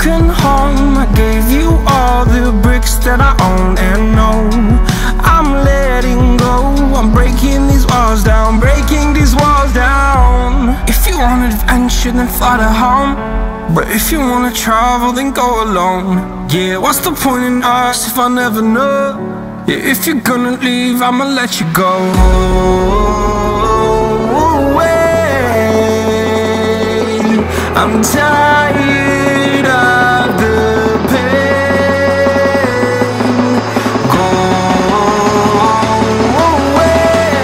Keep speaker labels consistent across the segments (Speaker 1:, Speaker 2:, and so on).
Speaker 1: broken home. I gave you all the bricks that I own and know. I'm letting go, I'm breaking these walls down, breaking these walls down. If you want adventure, then fly to home. But if you wanna travel, then go alone. Yeah, what's the point in us if I never know? Yeah, if you're gonna leave, I'ma let you go. I'm tired of the pain. Go away.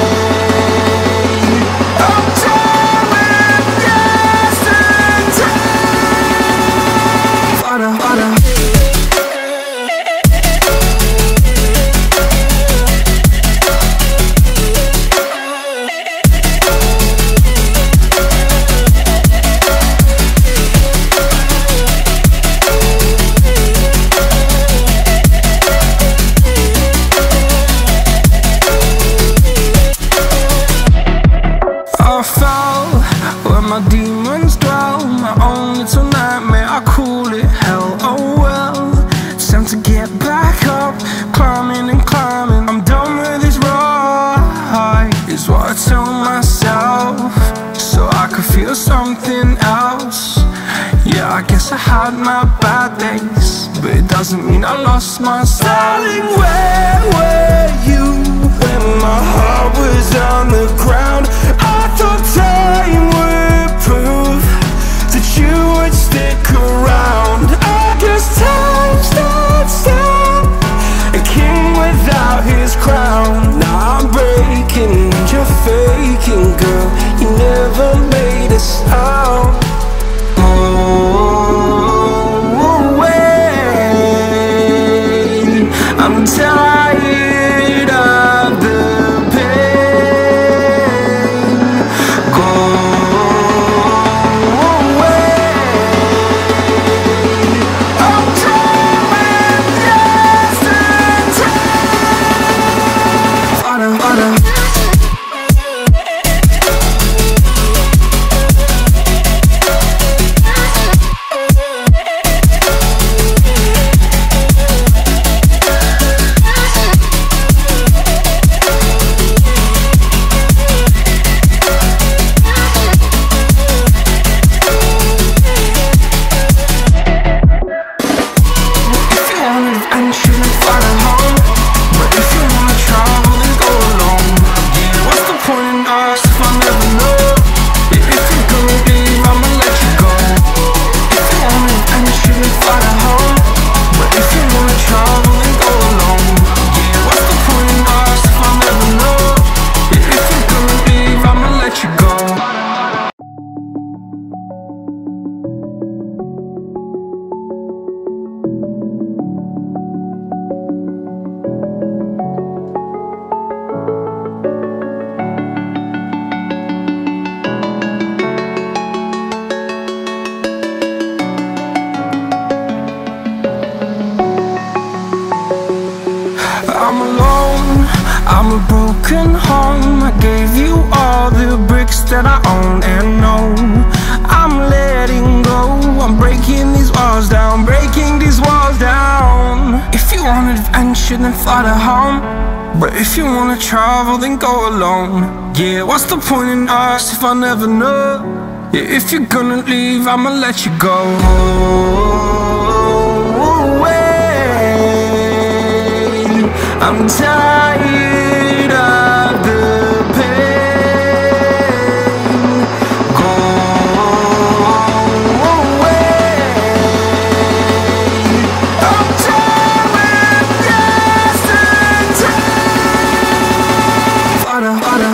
Speaker 1: I'm tired with yesterday. Harder, harder. My demons dwell, my own little nightmare, I call it hell. Oh well, it's time to get back up, climbing and climbing. I'm done with this ride, is what I tell myself, so I could feel something else. Yeah, I guess I had my bad days, but it doesn't mean I lost my style. Darling, where were you when my heart was on the ground? I thought time would prove that you would stick around. I guess time stood still, a king without his crown. Now I'm breaking and you're faking, girl. You never made a sound. Oh, wait, I'm tired of the pain. Go away. I'm tired with yesterday. Harder, harder. I'm alone, I'm a broken home. I gave you all the bricks that I own and know. I'm letting go, I'm breaking these walls down, breaking these walls down. If you want adventure, then fly to home. But if you wanna travel, then go alone. Yeah, what's the point in us if I never know? Yeah, if you're gonna leave, I'ma let you go. I'm tired of the pain. Go away. I'm tired with yesterday. Harder, harder.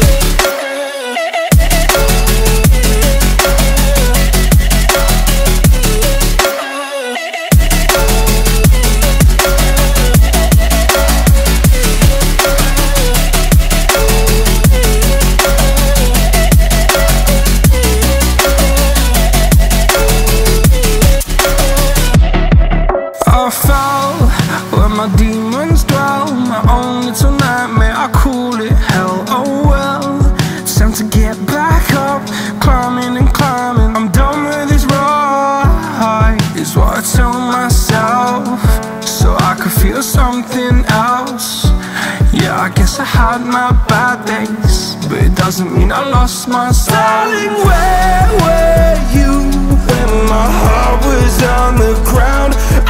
Speaker 1: My demons dwell, my own little nightmare, I call it hell. Oh well, it's time to get back up, climbing and climbing. I'm done with this ride, is something else. Yeah, I guess I had my bad days, but it doesn't mean I lost my style. Darling, where were you when my heart was on the ground?